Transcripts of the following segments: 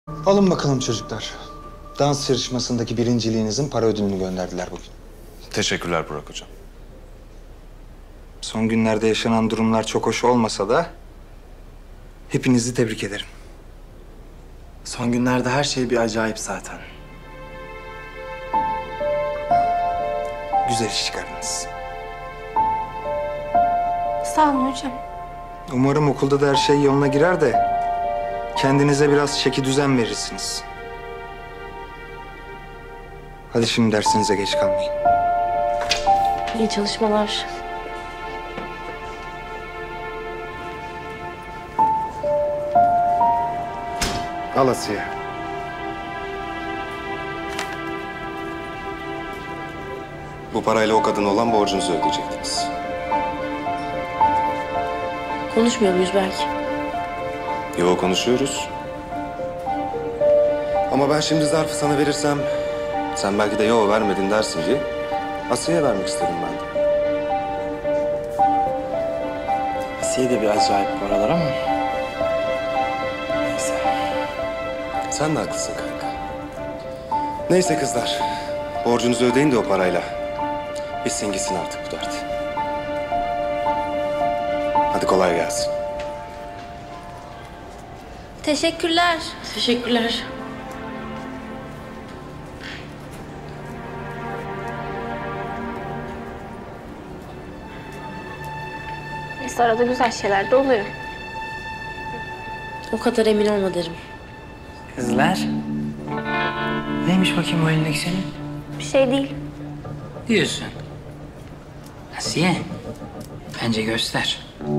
Alın bakalım çocuklar. Dans yarışmasındaki birinciliğinizin para ödülünü gönderdiler bugün. Teşekkürler Burak Hocam. Son günlerde yaşanan durumlar çok hoş olmasa da hepinizi tebrik ederim. Son günlerde her şey bir acayip zaten. Güzel iş çıkardınız. Sağ olun hocam. Umarım okulda da her şey yoluna girer de kendinize biraz çeki düzen verirsiniz. Hadi şimdi dersinize geç kalmayın. İyi çalışmalar. Al Asiye. Bu parayla o kadına olan borcunuzu ödeyecektiniz. Konuşmuyor muyuz belki? Yo, konuşuyoruz. Ama ben şimdi zarfı sana verirsem sen belki de yo vermedin dersin diye Asiye'ye vermek istedim ben de. Asiye de bir acayip bu aralar ama. Neyse. Sen de haklısın kanka. Neyse kızlar, borcunuzu ödeyin de o parayla. Bitsin gitsin artık bu dert. Hadi kolay gelsin. Teşekkürler. Teşekkürler. Neyse arada güzel şeyler de oluyor. O kadar emin olma derim. Kızlar. Neymiş bakayım o elindeki senin? Bir şey değil. Diyorsun. Asiye. Bence göster.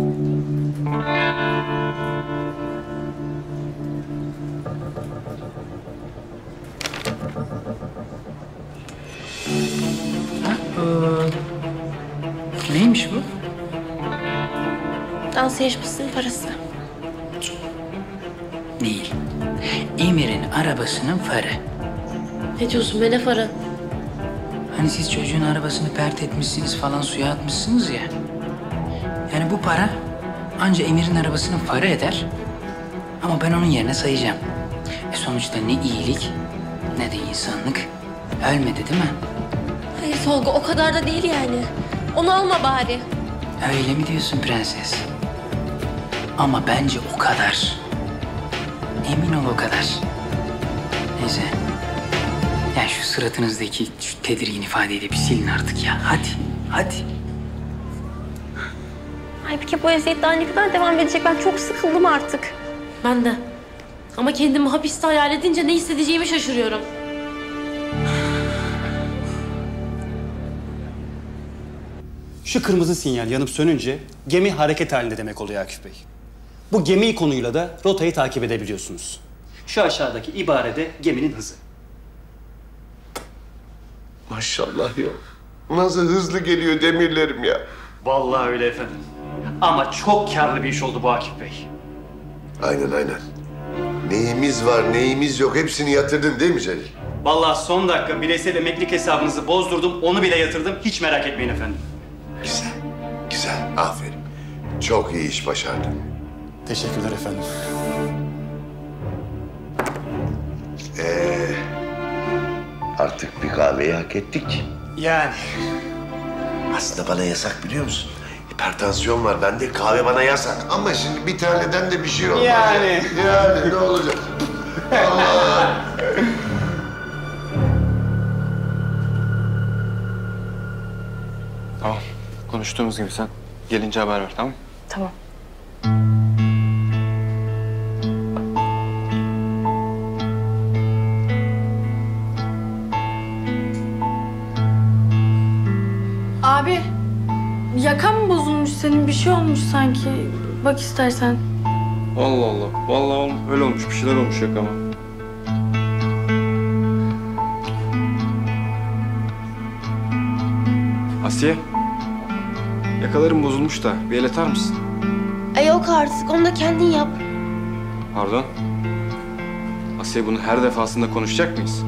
Neymiş bu? Dans yarışmasının parası. Değil. Emir'in arabasının farı. Ne diyorsun be, ne farı? Hani siz çocuğun arabasını pert etmişsiniz falan, suya atmışsınız ya. Yani bu para anca Emir'in arabasının farı eder. Ama ben onun yerine sayacağım. Sonuçta ne iyilik ne de insanlık ölmedi değil mi? Hayır Tolga, o kadar da değil yani. Onu alma bari. Öyle mi diyorsun prenses? Ama bence o kadar. Emin ol o kadar. Neyse. Ya şu suratınızdaki şu tedirgin ifadeyi de bir silin artık ya. Hadi, hadi. Ay peki bu eziyet daha ne kadar devam edecek? Ben çok sıkıldım artık. Ben de. Ama kendimi hapiste hayal edince ne hissedeceğimi şaşırıyorum. Şu kırmızı sinyal yanıp sönünce gemi hareket halinde demek oluyor Akif Bey. Bu gemi ikonuyla da rotayı takip edebiliyorsunuz. Şu aşağıdaki ibarede geminin hızı. Maşallah ya. Nasıl hızlı geliyor demirlerim ya. Vallahi öyle efendim. Ama çok karlı bir iş oldu bu Akif Bey. Aynen. Neyimiz var, neyimiz yok hepsini yatırdın değil mi Celil? Vallahi son dakika bireysel emeklilik hesabınızı bozdurdum, onu bile yatırdım. Hiç merak etmeyin efendim. Güzel. Aferin. Çok iyi iş başardın. Teşekkürler efendim. Artık bir kahveyi hak ettik. Yani Aslında bana yasak biliyor musun? Hipertansiyon var bende, kahve bana yasak. Ama şimdi bir taneden de bir şey olmaz. Yani ne olacak? Allah! Tamam. Konuştuğumuz gibi sen gelince haber ver, tamam mı? Tamam. Abi, yakan mı bozulmuş senin? Bir şey olmuş sanki. Bak istersen. Allah Allah. Vallahi öyle olmuş. Bir şeyler olmuş yakama. Asiye. Yakalarım bozulmuş da bir el atar mısın? Ay yok artık, onu da kendin yap. Pardon. Asiye, bunu her defasında konuşacak mıyız?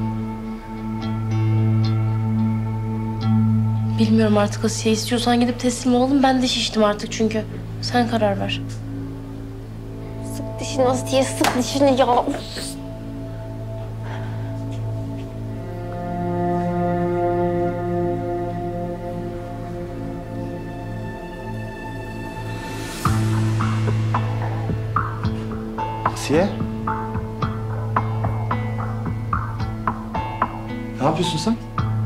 Bilmiyorum artık Asiye, istiyorsan gidip teslim olalım. Ben de şiştim artık çünkü. Sen karar ver. Sık dişini Asiye, sık dişini ya. Uf. Asiye? Ne yapıyorsun sen?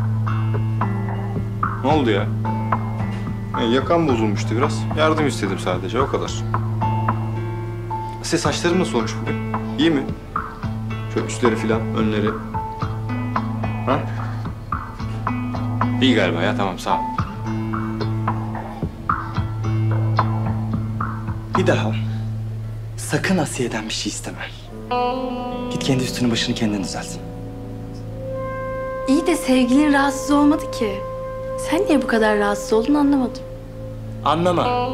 Ne oldu ya? Yakam bozulmuştu biraz. Yardım istedim sadece, o kadar. Size saçlarım nasıl olmuş bugün? İyi mi? Şöyle üstleri filan, önleri. Ha? İyi galiba ya, tamam sağ ol. Bir daha sakın Asiye'den bir şey isteme. Git kendi üstünü başını kendin düzelt. İyi de sevgilin rahatsız olmadı ki. Sen niye bu kadar rahatsız oldun anlamadım. Anlama.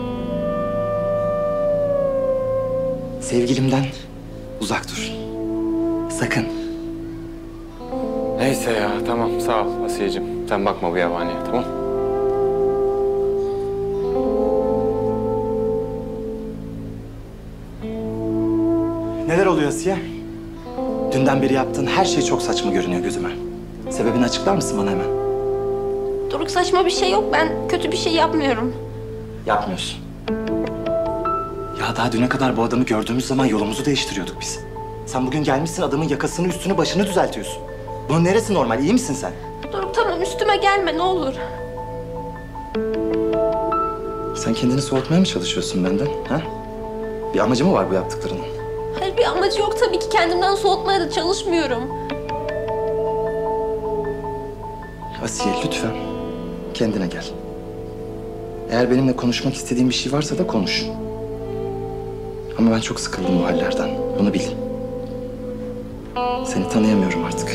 Sevgilimden uzak dur. Sakın. Neyse ya, tamam sağ ol Asiye'cim. Sen bakma bu yabaniye, tamam? Neler oluyor Asiye? Dünden beri yaptığın her şey çok saçma görünüyor gözüme. Sebebini açıklar mısın bana hemen? Doruk saçma bir şey yok. Ben kötü bir şey yapmıyorum. Yapmıyorsun. Ya daha düne kadar bu adamı gördüğümüz zaman yolumuzu değiştiriyorduk biz. Sen bugün gelmişsin adamın yakasını, üstünü, başını düzeltiyorsun. Bunun neresi normal? İyi misin sen? Doruk tamam üstüme gelme ne olur. Sen kendini soğutmaya mı çalışıyorsun benden? Ha? Bir amacı mı var bu yaptıklarının? Hayır bir amacı yok tabii ki. Kendimden soğutmaya da çalışmıyorum. Asiye lütfen kendine gel. Eğer benimle konuşmak istediğin bir şey varsa da konuş. Ama ben çok sıkıldım bu hallerden. Bunu bil. Seni tanıyamıyorum artık.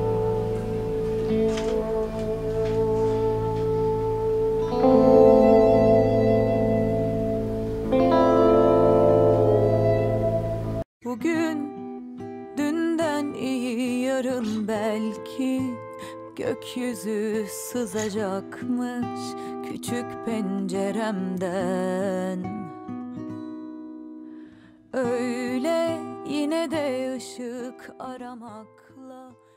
Bugün dünden iyi yarın belki gökyüzü sızacakmış küçük penceremden. Öyle yine de ışık aramakla